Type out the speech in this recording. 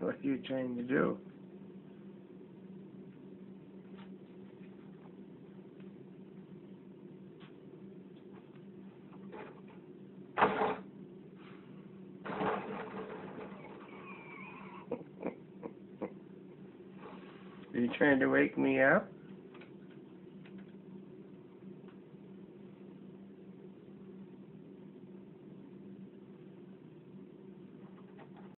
What are you trying to do? Are you trying to wake me up?